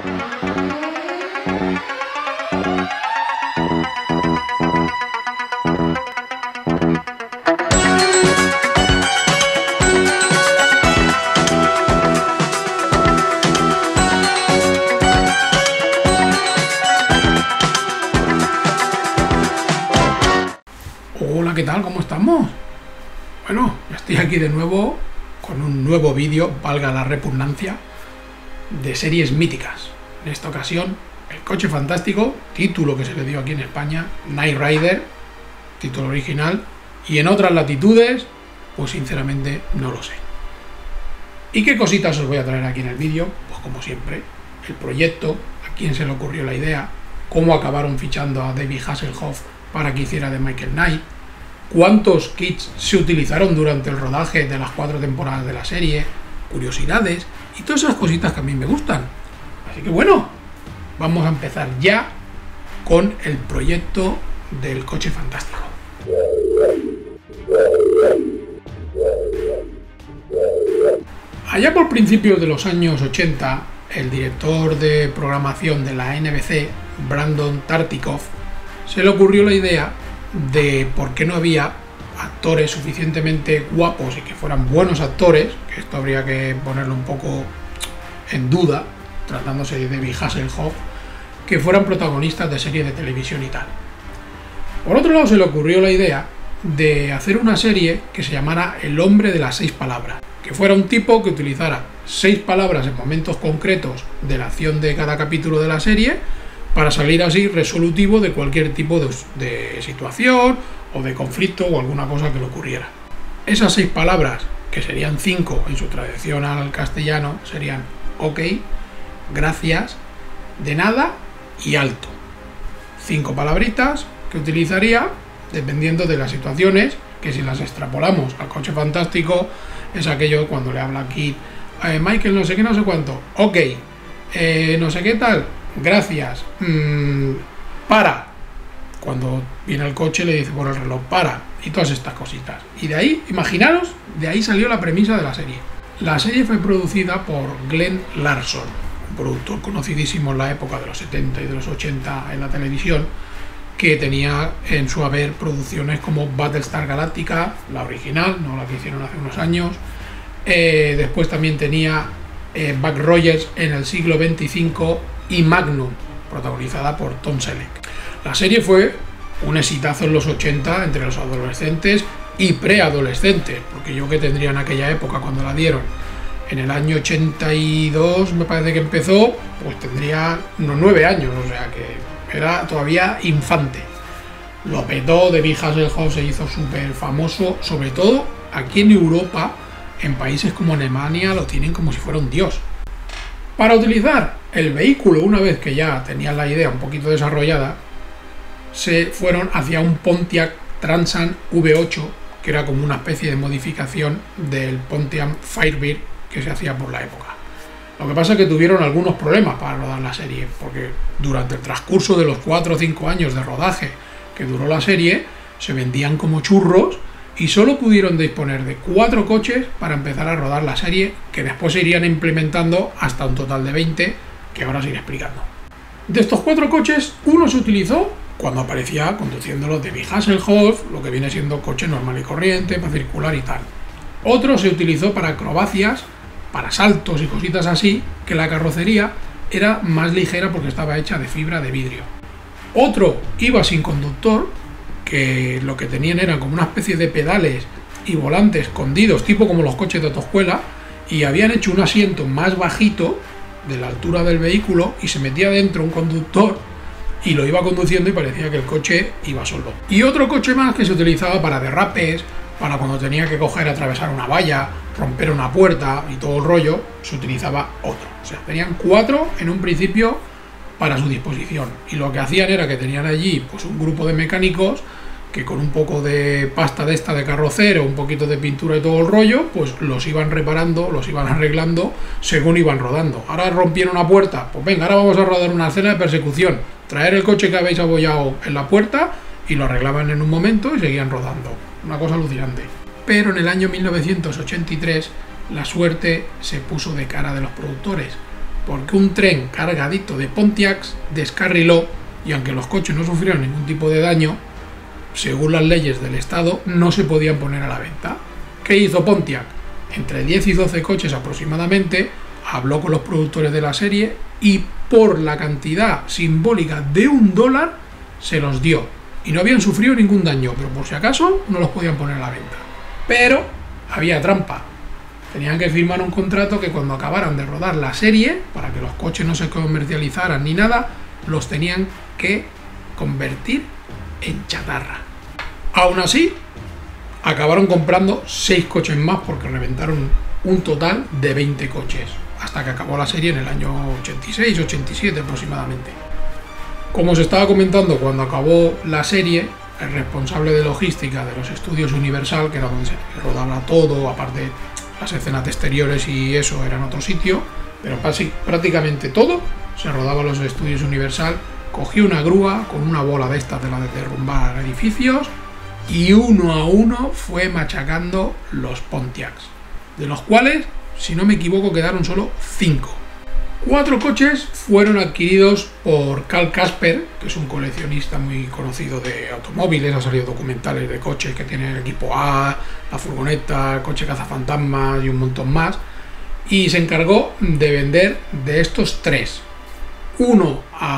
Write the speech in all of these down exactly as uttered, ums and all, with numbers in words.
Hola, ¿qué tal? ¿Cómo estamos? Bueno, estoy aquí de nuevo con un nuevo vídeo, valga la repugnancia, de series míticas. En esta ocasión, El Coche Fantástico, título que se le dio aquí en España, Knight Rider, título original, y en otras latitudes, pues sinceramente no lo sé. ¿Y qué cositas os voy a traer aquí en el vídeo? Pues como siempre, el proyecto, a quién se le ocurrió la idea, cómo acabaron fichando a David Hasselhoff para que hiciera de Michael Knight, cuántos kits se utilizaron durante el rodaje de las cuatro temporadas de la serie, curiosidades y todas esas cositas que a mí me gustan. Así que bueno, vamos a empezar ya con el proyecto del Coche Fantástico. Allá por principios de los años ochenta, el director de programación de la N B C, Brandon Tartikoff, se le ocurrió la idea de por qué no había actores suficientemente guapos y que fueran buenos actores, que esto habría que ponerlo un poco en duda, tratándose de David Hasselhoff, que fueran protagonistas de series de televisión y tal. Por otro lado, se le ocurrió la idea de hacer una serie que se llamara El hombre de las seis palabras, que fuera un tipo que utilizara seis palabras en momentos concretos de la acción de cada capítulo de la serie, para salir así resolutivo de cualquier tipo de, de situación o de conflicto o alguna cosa que le ocurriera. Esas seis palabras, que serían cinco en su traducción al castellano, serían ok, gracias, de nada y alto. Cinco palabritas que utilizaría dependiendo de las situaciones, que si las extrapolamos al Coche Fantástico es aquello cuando le habla aquí eh, Michael no sé qué, no sé cuánto, ok, eh, no sé qué tal, gracias, mm, para, cuando viene el coche le dice por el reloj para, y todas estas cositas. Y de ahí, imaginaros, de ahí salió la premisa de la serie. La serie fue producida por Glenn Larson, un productor conocidísimo en la época de los setenta y de los ochenta en la televisión, que tenía en su haber producciones como Battlestar Galactica, la original, no la que hicieron hace unos años. Eh, después también tenía eh, Buck Rogers en el siglo veinticinco y Magnum, protagonizada por Tom Selleck. La serie fue un exitazo en los ochenta entre los adolescentes y preadolescentes, porque yo que tendría en aquella época cuando la dieron, en el año ochenta y dos me parece que empezó, pues tendría unos nueve años, o sea que era todavía infante. Lo petó, David Hasselhoff se hizo súper famoso, sobre todo aquí en Europa, en países como Alemania lo tienen como si fuera un dios. Para utilizar el vehículo, una vez que ya tenían la idea un poquito desarrollada, se fueron hacia un Pontiac Trans-Am V ocho, que era como una especie de modificación del Pontiac Firebird que se hacía por la época. Lo que pasa es que tuvieron algunos problemas para rodar la serie, porque durante el transcurso de los cuatro o cinco años de rodaje que duró la serie, se vendían como churros y solo pudieron disponer de cuatro coches para empezar a rodar la serie, que después se irían implementando hasta un total de veinte, que ahora os iré explicando. De estos cuatro coches, uno se utilizó cuando aparecía conduciéndolo David Hasselhoff, lo que viene siendo coche normal y corriente, para circular y tal. Otro se utilizó para acrobacias, para saltos y cositas así, que la carrocería era más ligera porque estaba hecha de fibra de vidrio. Otro iba sin conductor, que lo que tenían eran como una especie de pedales y volantes escondidos, tipo como los coches de autoescuela, y habían hecho un asiento más bajito de la altura del vehículo y se metía dentro un conductor y lo iba conduciendo y parecía que el coche iba solo. Y otro coche más que se utilizaba para derrapes, para cuando tenía que coger, atravesar una valla, romper una puerta y todo el rollo, se utilizaba otro. O sea, tenían cuatro en un principio para su disposición, y lo que hacían era que tenían allí pues un grupo de mecánicos que con un poco de pasta de esta de carrocero, un poquito de pintura y todo el rollo, pues los iban reparando, los iban arreglando según iban rodando. Ahora rompieron una puerta, pues venga, ahora vamos a rodar una escena de persecución, traer el coche que habéis abollado en la puerta, y lo arreglaban en un momento y seguían rodando. Una cosa alucinante. Pero en el año mil novecientos ochenta y tres la suerte se puso de cara de los productores, porque un tren cargadito de Pontiacs descarriló y aunque los coches no sufrieron ningún tipo de daño, según las leyes del estado no se podían poner a la venta. ¿Qué hizo Pontiac? Entre diez y doce coches aproximadamente, habló con los productores de la serie y por la cantidad simbólica de un dólar se los dio. Y no habían sufrido ningún daño, pero por si acaso no los podían poner a la venta. Pero había trampa. Tenían que firmar un contrato que cuando acabaran de rodar la serie, para que los coches no se comercializaran ni nada, los tenían que convertir en chatarra. Aún así, acabaron comprando seis coches más porque reventaron un total de veinte coches, hasta que acabó la serie en el año ochenta y seis ochenta y siete aproximadamente. Como os estaba comentando, cuando acabó la serie, el responsable de logística de los estudios Universal, que era donde se rodaba todo, aparte las escenas exteriores y eso era en otro sitio, pero casi prácticamente todo se rodaba en los estudios Universal, cogió una grúa con una bola de estas de la de derrumbar edificios y uno a uno fue machacando los Pontiacs, de los cuales, si no me equivoco, quedaron solo cinco. Cuatro coches fueron adquiridos por Carl Casper, que es un coleccionista muy conocido de automóviles, ha salido documentales de coches que tienen el equipo A, la furgoneta, el coche cazafantasmas y un montón más, y se encargó de vender de estos tres. Uno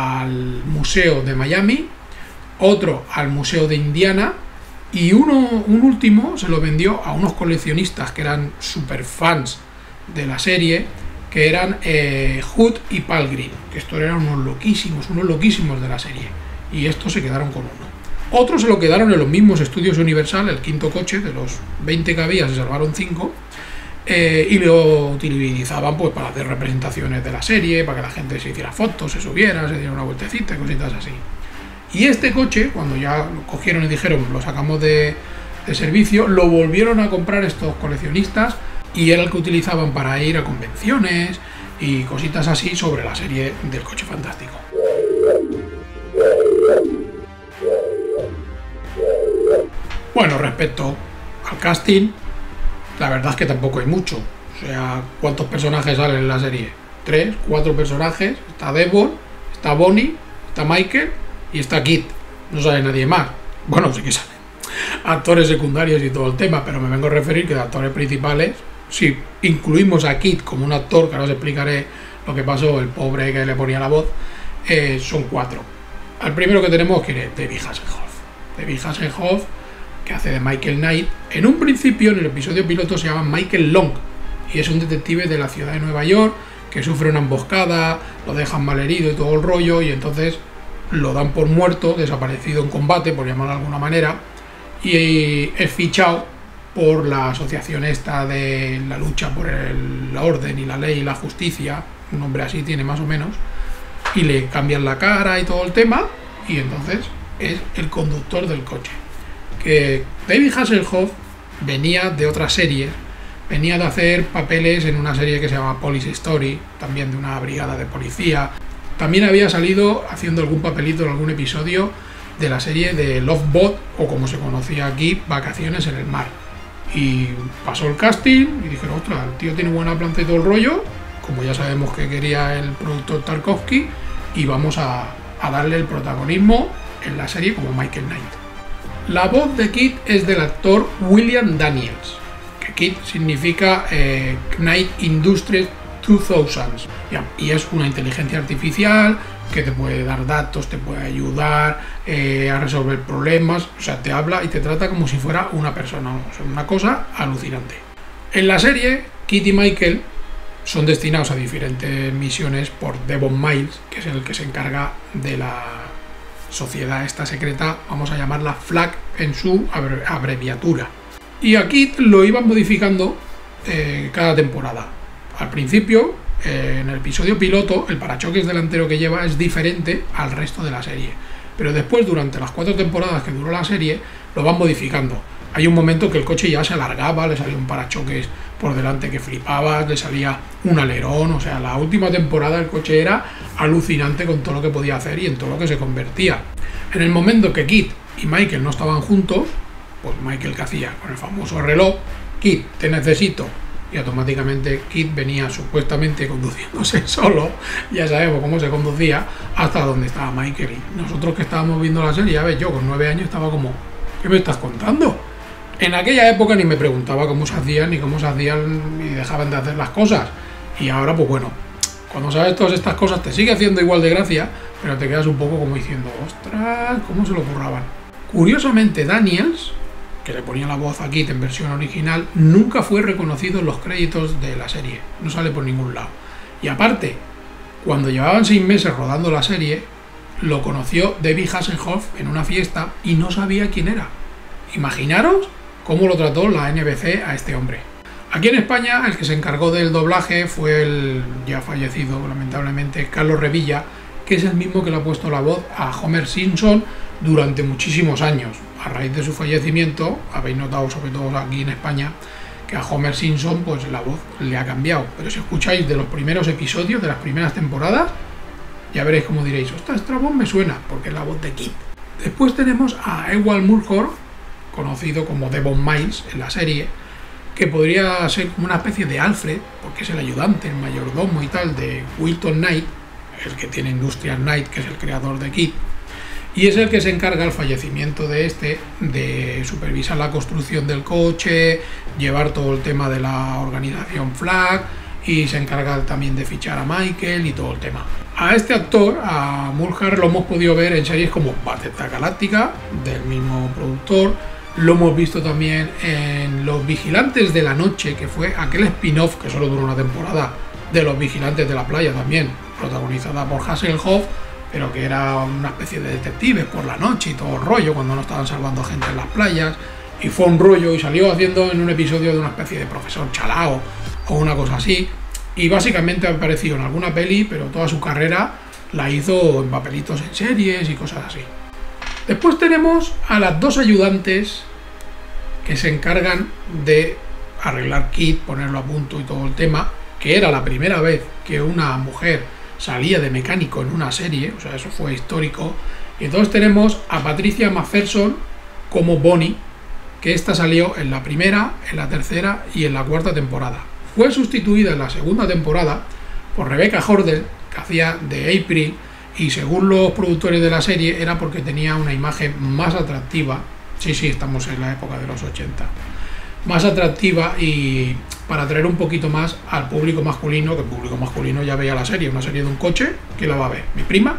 al Museo de Miami, otro al Museo de Indiana y uno, un último se lo vendió a unos coleccionistas que eran super fans de la serie, que eran eh, Hood y Palgreen, que estos eran unos loquísimos, unos loquísimos de la serie, y estos se quedaron con uno. Otros se lo quedaron en los mismos estudios Universal, el quinto coche, de los veinte que había se salvaron cinco, eh, y lo utilizaban pues para hacer representaciones de la serie, para que la gente se hiciera fotos, se subiera, se diera una vueltecita, cositas así. Y este coche, cuando ya lo cogieron y dijeron lo sacamos de, de servicio, lo volvieron a comprar estos coleccionistas y era el que utilizaban para ir a convenciones y cositas así sobre la serie del Coche Fantástico. Bueno, respecto al casting, la verdad es que tampoco hay mucho. O sea, ¿cuántos personajes salen en la serie? Tres, cuatro personajes. Está Devon, está Bonnie, está Michael y está Kit. No sale nadie más. Bueno, sí que salen actores secundarios y todo el tema, pero me vengo a referir que de actores principales, si incluimos a Kit como un actor, que ahora os explicaré lo que pasó, el pobre que le ponía la voz, eh, son cuatro. Al primero que tenemos, que es David Hasselhoff. David Hasselhoff, que hace de Michael Knight. En un principio, en el episodio piloto, se llama Michael Long y es un detective de la ciudad de Nueva York que sufre una emboscada, lo dejan malherido y todo el rollo, y entonces lo dan por muerto, desaparecido en combate, por llamarlo de alguna manera, y es fichado por la asociación esta de la lucha por el, la orden y la ley y la justicia, un nombre así tiene más o menos, y le cambian la cara y todo el tema, y entonces es el conductor del coche. Que David Hasselhoff venía de otra serie, venía de hacer papeles en una serie que se llama Police Story, también de una brigada de policía. También había salido haciendo algún papelito en algún episodio de la serie de Love Boat, o como se conocía aquí, Vacaciones en el Mar. Y pasó el casting y dijeron, ostras, el tío tiene buena planta y todo el rollo, como ya sabemos que quería el productor Tarkovsky, y vamos a, a darle el protagonismo en la serie como Michael Knight. La voz de Kit es del actor William Daniels, que Kit significa eh, Knight Industries dos mil, y es una inteligencia artificial que te puede dar datos, te puede ayudar eh, a resolver problemas, o sea, te habla y te trata como si fuera una persona, o sea, una cosa alucinante. En la serie, Kit y Michael son destinados a diferentes misiones por Devon Miles, que es el que se encarga de la sociedad esta secreta, vamos a llamarla Flag en su abreviatura. Y a Kit lo iban modificando eh, cada temporada. Al principio, eh, en el episodio piloto, el parachoques delantero que lleva es diferente al resto de la serie. Pero después, durante las cuatro temporadas que duró la serie, lo van modificando. Hay un momento que el coche ya se alargaba, le salía un parachoques por delante que flipabas, le salía un alerón, o sea, la última temporada el coche era alucinante con todo lo que podía hacer y en todo lo que se convertía. En el momento que Kit y Michael no estaban juntos, pues Michael, ¿qué hacía? Con el famoso reloj, Kit, te necesito y automáticamente Kid venía supuestamente conduciéndose solo, ya sabemos cómo se conducía, hasta donde estaba Michael. Y nosotros que estábamos viendo la serie, ya ves, yo con nueve años estaba como, ¿qué me estás contando? En aquella época ni me preguntaba cómo se hacían, ni cómo se hacían, ni dejaban de hacer las cosas. Y ahora, pues bueno, cuando sabes todas estas cosas te sigue haciendo igual de gracia, pero te quedas un poco como diciendo, ostras, ¿cómo se lo curraban? Curiosamente, Daniels, que le ponía la voz a Kid en versión original, nunca fue reconocido en los créditos de la serie, no sale por ningún lado. Y aparte, cuando llevaban seis meses rodando la serie, lo conoció David Hasselhoff en una fiesta y no sabía quién era. Imaginaros cómo lo trató la N B C a este hombre. Aquí en España el que se encargó del doblaje fue el ya fallecido, lamentablemente, Carlos Revilla, que es el mismo que le ha puesto la voz a Homer Simpson durante muchísimos años. A raíz de su fallecimiento, habéis notado, sobre todo aquí en España, que a Homer Simpson pues la voz le ha cambiado. Pero si escucháis de los primeros episodios, de las primeras temporadas, ya veréis como diréis, ostras, esta voz me suena, porque es la voz de Kid. Después tenemos a Ewald Mulhall, conocido como Devon Miles en la serie, que podría ser como una especie de Alfred, porque es el ayudante, el mayordomo y tal de Wilton Knight, el que tiene Industrial Knight, que es el creador de Kid, y es el que se encarga al fallecimiento de este de supervisar la construcción del coche, llevar todo el tema de la organización Flag, y se encarga también de fichar a Michael y todo el tema. A este actor, a Mulhall, lo hemos podido ver en series como Battlestar Galactica, del mismo productor. Lo hemos visto también en Los Vigilantes de la Noche, que fue aquel spin-off que solo duró una temporada, de Los Vigilantes de la Playa también, protagonizada por Hasselhoff, pero que era una especie de detectives por la noche y todo el rollo, cuando no estaban salvando gente en las playas, y fue un rollo, y salió haciendo en un episodio de una especie de profesor chalao o una cosa así, y básicamente ha aparecido en alguna peli, pero toda su carrera la hizo en papelitos en series y cosas así. Después tenemos a las dos ayudantes que se encargan de arreglar Kid, ponerlo a punto y todo el tema, que era la primera vez que una mujer salía de mecánico en una serie, o sea, eso fue histórico. Y entonces tenemos a Patricia McPherson como Bonnie, que esta salió en la primera, en la tercera y en la cuarta temporada. Fue sustituida en la segunda temporada por Rebecca Hordell, que hacía de April, y según los productores de la serie era porque tenía una imagen más atractiva. Sí, sí, estamos en la época de los ochenta. Más atractiva y para atraer un poquito más al público masculino, que el público masculino ya veía la serie, una serie de un coche, que la va a ver? Mi prima.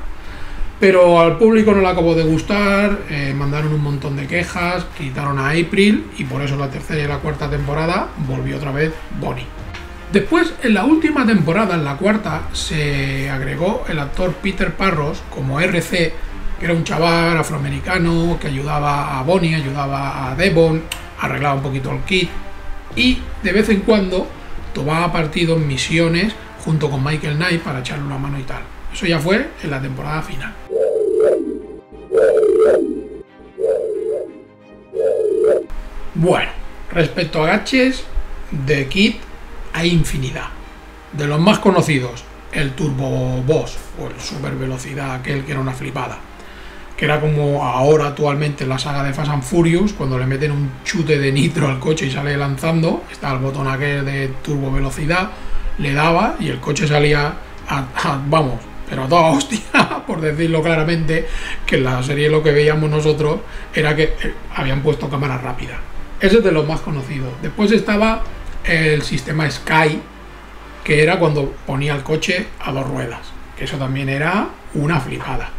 Pero al público no le acabó de gustar, eh, mandaron un montón de quejas, quitaron a April y por eso la tercera y la cuarta temporada volvió otra vez Bonnie. Después, en la última temporada, en la cuarta, se agregó el actor Peter Parros como R C, que era un chaval afroamericano que ayudaba a Bonnie, ayudaba a Devon, arreglaba un poquito el kit y de vez en cuando tomaba partido en misiones junto con Michael Knight para echarle una mano y tal. Eso ya fue en la temporada final. Bueno, respecto a gaches de Kid, hay infinidad. De los más conocidos, el Turbo Boss o el Super Velocidad, aquel que era una flipada, que era como ahora actualmente en la saga de Fast and Furious, cuando le meten un chute de nitro al coche y sale lanzando, está el botón aquel de Turbo Velocidad, le daba y el coche salía a, a, vamos, pero a toda hostia, por decirlo claramente, que en la serie lo que veíamos nosotros era que eh, habían puesto cámara rápida. Ese es de los más conocidos. Después estaba el sistema Sky, que era cuando ponía el coche a dos ruedas, que eso también era una flipada.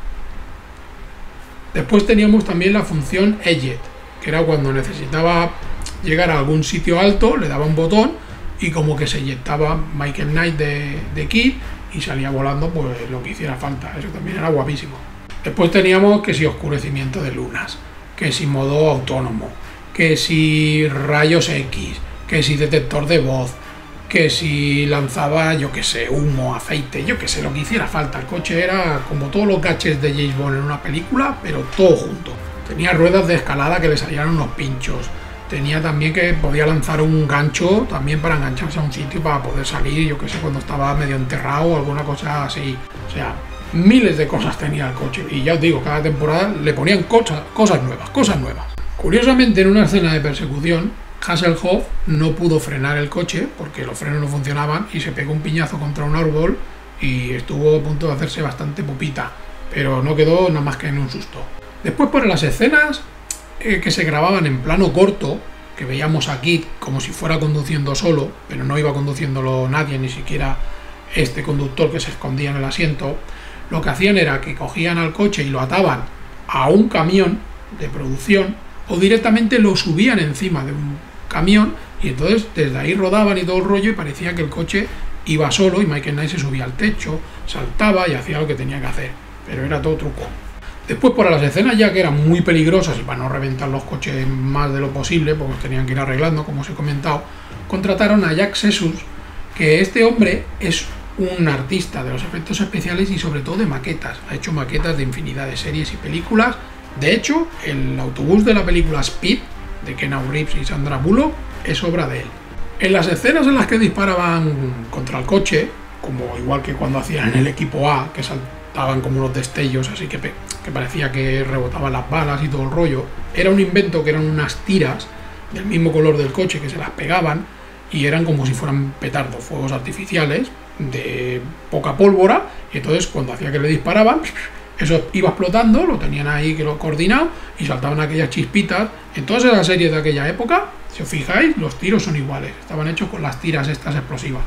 Después teníamos también la función Eject, que era cuando necesitaba llegar a algún sitio alto, le daba un botón y como que se eyectaba Michael Knight de, de Kid y salía volando pues lo que hiciera falta. Eso también era guapísimo. Después teníamos que si oscurecimiento de lunas, que si modo autónomo, que si rayos X, que si detector de voz, que si lanzaba, yo que sé, humo, aceite, yo que sé, lo que hiciera falta. El coche era como todos los gadgets de James Bond en una película, pero todo junto. Tenía ruedas de escalada que le salían unos pinchos. Tenía también que podía lanzar un gancho también para engancharse a un sitio para poder salir, yo que sé, cuando estaba medio enterrado o alguna cosa así. O sea, miles de cosas tenía el coche. Y ya os digo, cada temporada le ponían cosas, cosas nuevas, cosas nuevas. Curiosamente, en una escena de persecución, Hasselhoff no pudo frenar el coche porque los frenos no funcionaban y se pegó un piñazo contra un árbol y estuvo a punto de hacerse bastante pupita, pero no quedó nada más que en un susto. Después, por las escenas eh, que se grababan en plano corto, que veíamos aquí como si fuera conduciendo solo, pero no iba conduciéndolo nadie, ni siquiera este conductor que se escondía en el asiento, lo que hacían era que cogían al coche y lo ataban a un camión de producción o directamente lo subían encima de un camión y entonces desde ahí rodaban y todo el rollo y parecía que el coche iba solo y Michael Knight se subía al techo, saltaba y hacía lo que tenía que hacer, pero era todo truco. Después, por las escenas ya que eran muy peligrosas y para no reventar los coches más de lo posible, porque los tenían que ir arreglando, como os he comentado, contrataron a Jack Sessus, que este hombre es un artista de los efectos especiales y sobre todo de maquetas. Ha hecho maquetas de infinidad de series y películas. De hecho, el autobús de la película Speed, de Keanu Reeves y Sandra Bullock, es obra de él. En las escenas en las que disparaban contra el coche, como igual que cuando hacían en el equipo A, que saltaban como unos destellos, así que, que parecía que rebotaban las balas y todo el rollo, era un invento que eran unas tiras del mismo color del coche que se las pegaban y eran como si fueran petardos, fuegos artificiales de poca pólvora, y entonces cuando hacía que le disparaban, eso iba explotando, lo tenían ahí que lo coordinado y saltaban aquellas chispitas. En todas esas series de aquella época, si os fijáis, los tiros son iguales, estaban hechos con las tiras estas explosivas.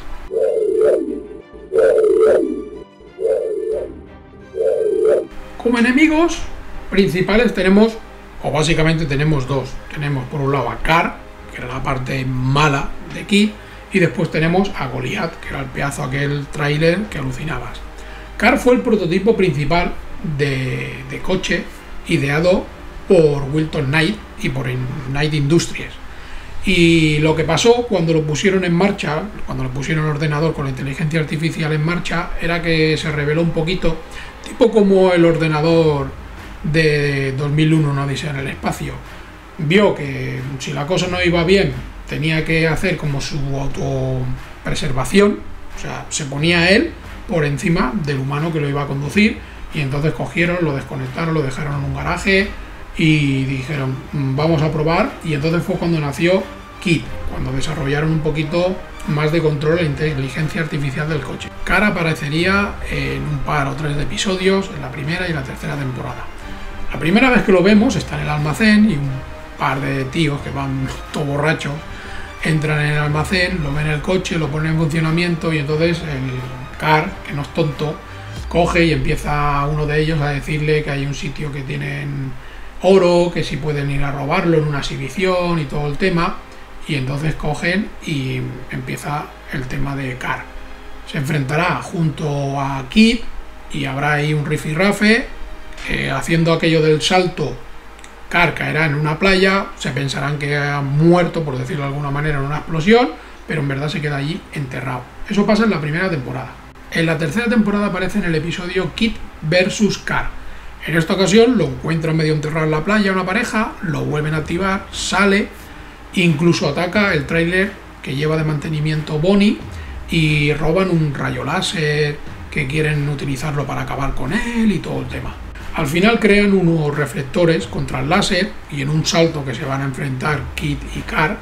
Como enemigos principales tenemos, o básicamente tenemos dos. Tenemos por un lado a Carr, que era la parte mala de Kid, y después tenemos a Goliath, que era el pedazo aquel tráiler que alucinabas. Carr fue el prototipo principal de, de coche ideado por Wilton Knight y por Knight Industries. Y lo que pasó cuando lo pusieron en marcha, cuando lo pusieron en el ordenador con la inteligencia artificial en marcha, era que se reveló un poquito, tipo como el ordenador de dos mil uno, una odisea en el espacio. Vio que si la cosa no iba bien, tenía que hacer como su autopreservación, o sea, se ponía él por encima del humano que lo iba a conducir, y entonces cogieron, lo desconectaron, lo dejaron en un garaje y dijeron, vamos a probar, y entonces fue cuando nació Kid, cuando desarrollaron un poquito más de control de inteligencia artificial del coche. Carr aparecería en un par o tres de episodios en la primera y la tercera temporada. La primera vez que lo vemos está en el almacén y un par de tíos que van todo borrachos entran en el almacén, lo ven en el coche, lo ponen en funcionamiento y entonces el Carr, que no es tonto, coge y empieza uno de ellos a decirle que hay un sitio que tienen oro, que si pueden ir a robarlo en una exhibición y todo el tema, y entonces cogen y empieza el tema de Carr. Se enfrentará junto a Kid y habrá ahí un rifirrafe, eh, haciendo aquello del salto. Carr caerá en una playa, se pensarán que ha muerto, por decirlo de alguna manera, en una explosión, pero en verdad se queda allí enterrado. Eso pasa en la primera temporada. En la tercera temporada aparece en el episodio Kid versus Carr. En esta ocasión lo encuentran medio enterrado en la playa una pareja, lo vuelven a activar, sale, incluso ataca el tráiler que lleva de mantenimiento Bonnie y roban un rayo láser que quieren utilizarlo para acabar con él y todo el tema. Al final crean unos reflectores contra el láser y en un salto que se van a enfrentar Kid y Carr,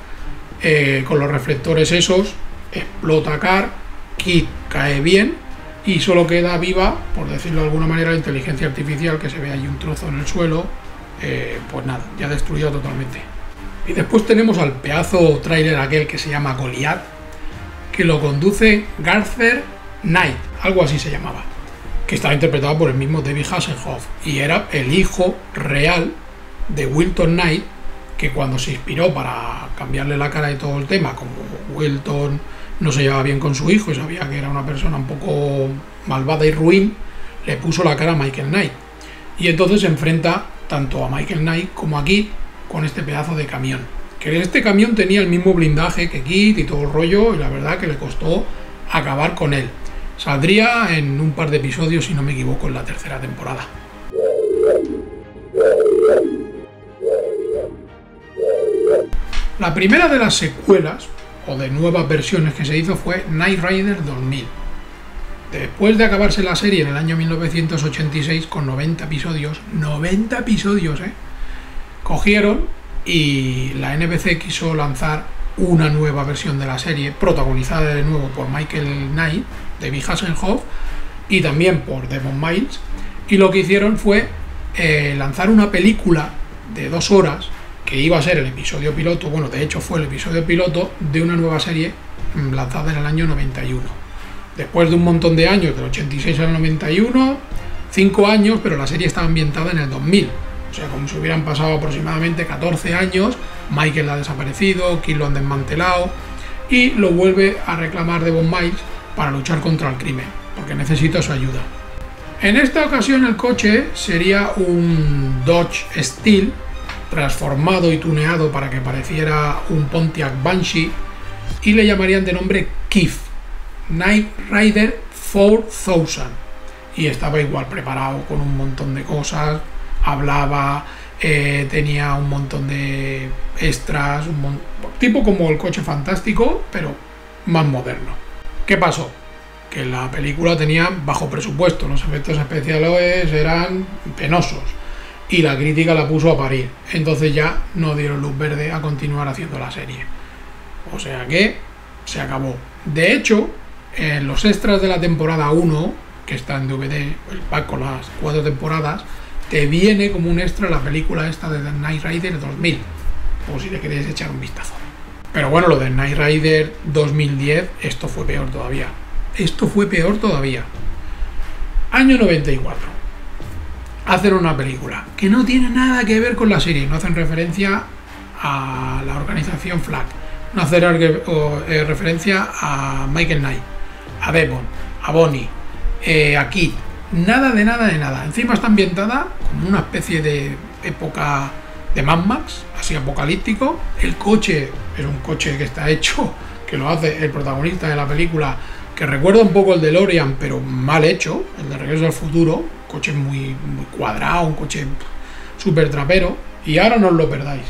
eh, con los reflectores esos, explota Carr, Kid cae bien y solo queda viva, por decirlo de alguna manera, la inteligencia artificial, que se ve allí un trozo en el suelo, eh, pues nada, ya destruido totalmente. Y después tenemos al pedazo tráiler aquel que se llama Goliath, que lo conduce Garther Knight, algo así se llamaba, que estaba interpretado por el mismo David Hasselhoff y era el hijo real de Wilton Knight, que cuando se inspiró para cambiarle la cara y todo el tema, como Wilton no se llevaba bien con su hijo y sabía que era una persona un poco malvada y ruin, le puso la cara a Michael Knight. Y entonces se enfrenta tanto a Michael Knight como a Kid con este pedazo de camión. Que este camión tenía el mismo blindaje que Kid y todo el rollo, y la verdad que le costó acabar con él. Saldría en un par de episodios, si no me equivoco, en la tercera temporada. La primera de las secuelas o de nuevas versiones que se hizo fue Knight Rider dos mil. Después de acabarse la serie en el año mil novecientos ochenta y seis con noventa episodios, noventa episodios, ¿eh? Cogieron y la N B C quiso lanzar una nueva versión de la serie, protagonizada de nuevo por Michael Knight, David Hasselhoff, y también por Desmond Miles, y lo que hicieron fue eh, lanzar una película de dos horas que iba a ser el episodio piloto, bueno, de hecho fue el episodio piloto de una nueva serie mmm, lanzada en el año noventa y uno. Después de un montón de años, del ochenta y seis al noventa y uno, cinco años, pero la serie estaba ambientada en el dos mil. O sea, como si hubieran pasado aproximadamente catorce años, Michael ha desaparecido, Kid lo han desmantelado y lo vuelve a reclamar Desmond Miles para luchar contra el crimen, porque necesita su ayuda. En esta ocasión el coche sería un Dodge Steel transformado y tuneado para que pareciera un Pontiac Banshee y le llamarían de nombre K I F, Knight Rider cuatro mil, y estaba igual preparado con un montón de cosas, hablaba, eh, tenía un montón de extras, un mon tipo como el Coche Fantástico, pero más moderno. ¿Qué pasó? Que la película tenía bajo presupuesto, los efectos especiales eran penosos y la crítica la puso a parir, entonces ya no dieron luz verde a continuar haciendo la serie, o sea que se acabó. De hecho, en los extras de la temporada uno, que está en D V D, el pack con las cuatro temporadas, te viene como un extra la película esta de The Knight Rider dos mil, por si le queréis echar un vistazo. Pero bueno, lo de Knight Rider dos mil diez, esto fue peor todavía. Esto fue peor todavía. Año noventa y cuatro. Hacen una película que no tiene nada que ver con la serie, no hacen referencia a la organización Flag, no hacen eh, referencia a Michael Knight, a Desmond, a Bonnie, eh, a Kid, nada de nada de nada. Encima está ambientada como una especie de época de Mad Max, así apocalíptico. El coche es un coche que está hecho, que lo hace el protagonista de la película, que recuerda un poco el de DeLorean, pero mal hecho, el de Regreso al Futuro, coche muy, muy cuadrado, un coche súper trapero, y ahora no os lo perdáis.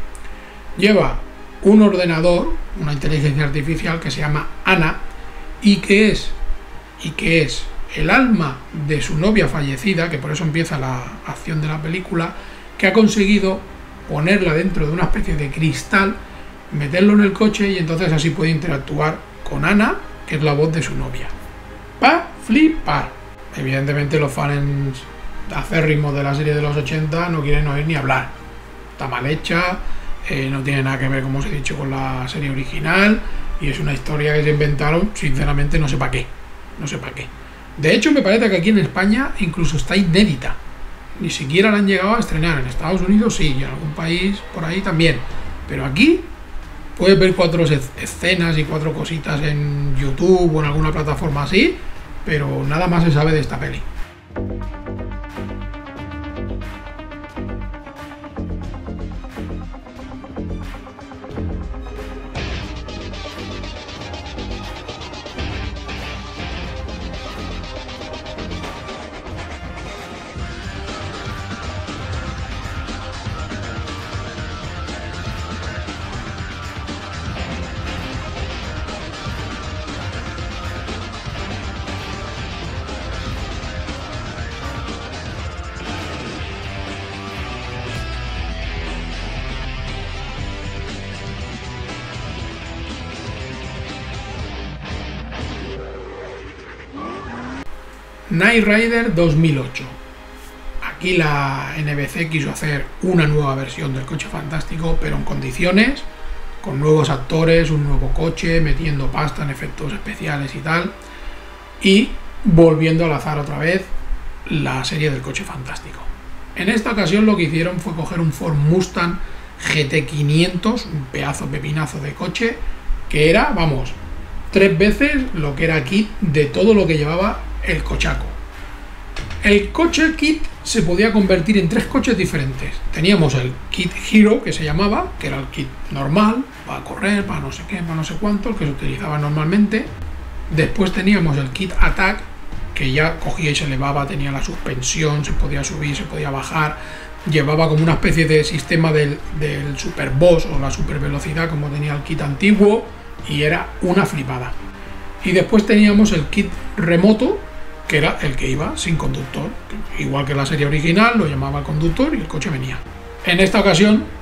Lleva un ordenador, una inteligencia artificial que se llama Ana, y que es, y que es el alma de su novia fallecida, que por eso empieza la acción de la película, que ha conseguido ponerla dentro de una especie de cristal, meterlo en el coche y entonces así puede interactuar con Ana, que es la voz de su novia. Pa flipar. Evidentemente los fans acérrimos de la serie de los ochenta no quieren oír ni hablar. Está mal hecha, eh, no tiene nada que ver, como os he dicho, con la serie original, y es una historia que se inventaron, sinceramente no sé para qué. No sé para qué. De hecho, me parece que aquí en España incluso está inédita. Ni siquiera la han llegado a estrenar. En Estados Unidos sí, y en algún país por ahí también. Pero aquí puedes ver cuatro escenas y cuatro cositas en YouTube o en alguna plataforma así, pero nada más se sabe de esta peli. Knight Rider dos mil ocho. Aquí la N B C quiso hacer una nueva versión del Coche Fantástico, pero en condiciones, con nuevos actores, un nuevo coche, metiendo pasta en efectos especiales y tal, y volviendo a lanzar otra vez la serie del Coche Fantástico. En esta ocasión lo que hicieron fue coger un Ford Mustang G T quinientos, un pedazo pepinazo de coche, que era, vamos, tres veces lo que era aquí de todo lo que llevaba el cochaco. El coche kit se podía convertir en tres coches diferentes. Teníamos el kit Hero, que se llamaba, que era el kit normal, para correr, para no sé qué, para no sé cuánto, el que se utilizaba normalmente. Después teníamos el kit Attack, que ya cogía y se elevaba, tenía la suspensión, se podía subir, se podía bajar, llevaba como una especie de sistema del, del Super Boss o la super velocidad como tenía el kit antiguo, y era una flipada. Y después teníamos el kit remoto, que era el que iba sin conductor, igual que la serie original, lo llamaba el conductor y el coche venía. En esta ocasión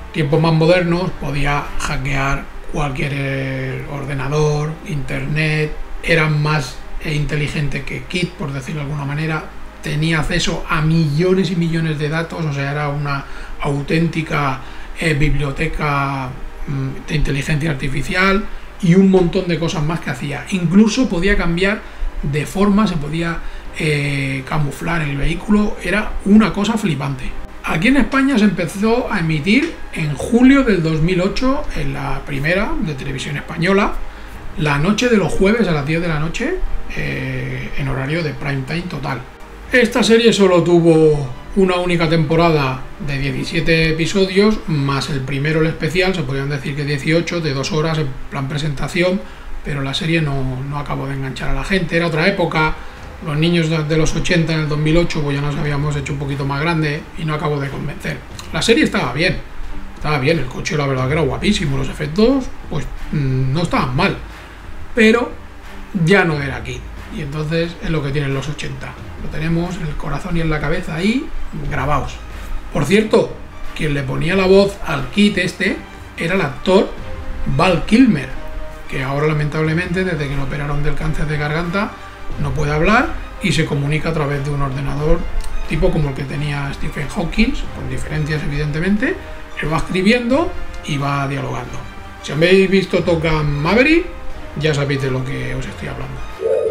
tiempos más modernos podía hackear cualquier ordenador, internet, era más inteligente que Kit, por decirlo de alguna manera, tenía acceso a millones y millones de datos, o sea, era una auténtica eh, biblioteca mm, de inteligencia artificial y un montón de cosas más que hacía. Incluso podía cambiar de forma, se podía eh, camuflar el vehículo, era una cosa flipante. Aquí en España se empezó a emitir en julio del dos mil ocho, en la primera de Televisión Española, la noche de los jueves a las diez de la noche, eh, en horario de prime time total. Esta serie solo tuvo una única temporada de diecisiete episodios, más el primero, el especial, se podrían decir que dieciocho, de dos horas en plan presentación, pero la serie no, no acabó de enganchar a la gente. Era otra época, los niños de los ochenta en el dos mil ocho pues ya nos habíamos hecho un poquito más grande y no acabó de convencer. La serie estaba bien, estaba bien, el coche la verdad que era guapísimo, los efectos pues no estaban mal, pero ya no era Kit, y entonces es lo que tienen los ochenta, lo tenemos en el corazón y en la cabeza ahí grabados. Por cierto, quien le ponía la voz al Kit este era el actor Val Kilmer, que ahora lamentablemente desde que lo operaron del cáncer de garganta no puede hablar y se comunica a través de un ordenador tipo como el que tenía Stephen Hawking, con diferencias evidentemente. Él va escribiendo y va dialogando. Si habéis visto Top Gun Maverick, ya sabéis de lo que os estoy hablando.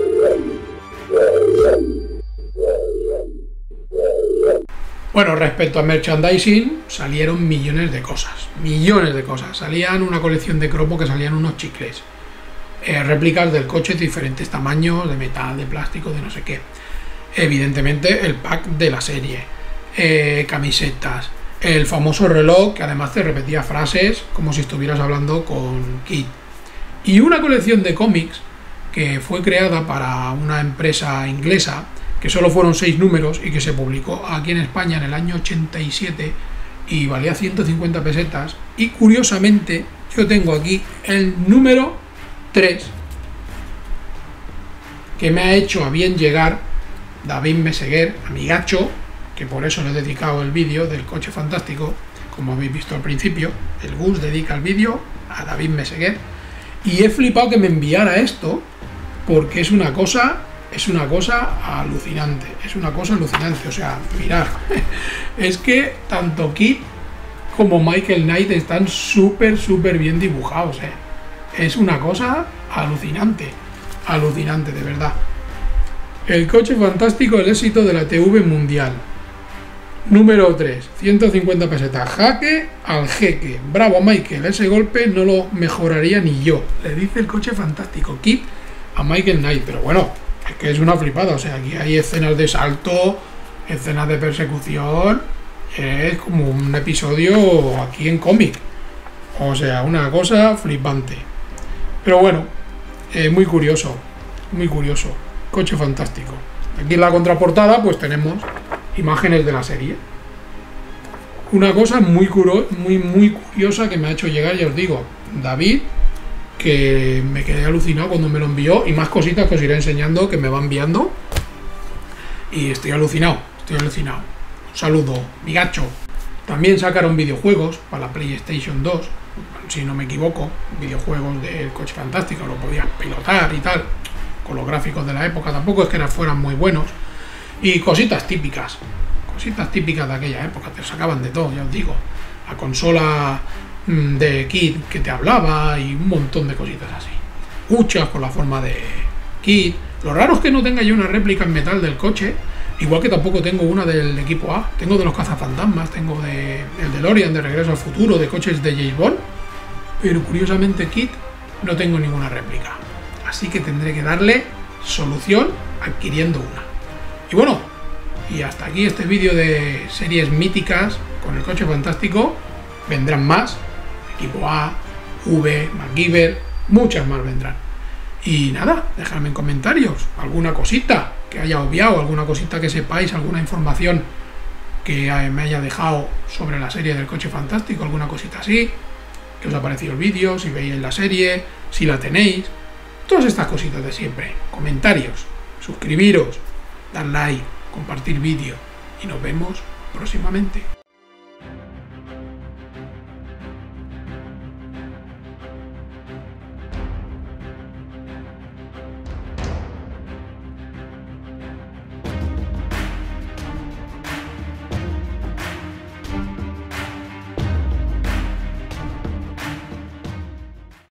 Bueno, respecto a merchandising, salieron millones de cosas, millones de cosas. Salían una colección de cromo que salían unos chicles, eh, réplicas del coche de diferentes tamaños, de metal, de plástico, de no sé qué. Evidentemente el pack de la serie, eh, camisetas, el famoso reloj que además te repetía frases como si estuvieras hablando con Kit. Y una colección de cómics que fue creada para una empresa inglesa, que solo fueron seis números y que se publicó aquí en España en el año ochenta y siete y valía ciento cincuenta pesetas. Y curiosamente yo tengo aquí el número tres, que me ha hecho a bien llegar David Meseguer, amigacho, que por eso le he dedicado el vídeo del coche fantástico, como habéis visto al principio. El Gus dedica el vídeo a David Meseguer y he flipado que me enviara esto, porque es una cosa es una cosa alucinante, es una cosa alucinante, o sea, mirad, es que tanto Kit como Michael Knight están súper, súper bien dibujados, ¿eh? Es una cosa alucinante, alucinante, de verdad. El coche fantástico, el éxito de la T V mundial. Número tres, ciento cincuenta pesetas, jaque al jeque. Bravo Michael, ese golpe no lo mejoraría ni yo, le dice el coche fantástico, Kit a Michael Knight, pero bueno, es que es una flipada, o sea, aquí hay escenas de salto, escenas de persecución, es como un episodio aquí en cómic, o sea, una cosa flipante. Pero bueno, eh, muy curioso, muy curioso, coche fantástico. Aquí en la contraportada pues tenemos imágenes de la serie. Una cosa muy, curo, muy, muy curiosa que me ha hecho llegar, ya os digo, David, que me quedé alucinado cuando me lo envió, y más cositas que os iré enseñando que me va enviando, y estoy alucinado, estoy alucinado. Un saludo, migacho. También sacaron videojuegos para la PlayStation dos, si no me equivoco, videojuegos del coche fantástico, lo podías pilotar y tal, con los gráficos de la época, tampoco es que fueran muy buenos, y cositas típicas, cositas típicas de aquella época, te sacaban de todo, ya os digo, la consola de Kit que te hablaba y un montón de cositas así, huchas con la forma de Kit. Lo raro es que no tenga yo una réplica en metal del coche, igual que tampoco tengo una del equipo A, tengo de los cazafantasmas, tengo de el DeLorean de Regreso al Futuro, de coches de James Bond, pero curiosamente Kit no tengo ninguna réplica, así que tendré que darle solución adquiriendo una. Y bueno, y hasta aquí este vídeo de series míticas con el coche fantástico. Vendrán más, equipo A, V, MacGyver, muchas más vendrán. Y nada, dejadme en comentarios alguna cosita que haya obviado, alguna cosita que sepáis, alguna información que me haya dejado sobre la serie del coche fantástico, alguna cosita así, que os ha parecido el vídeo, si veis la serie, si la tenéis, todas estas cositas de siempre. Comentarios, suscribiros, dar like, compartir vídeo y nos vemos próximamente.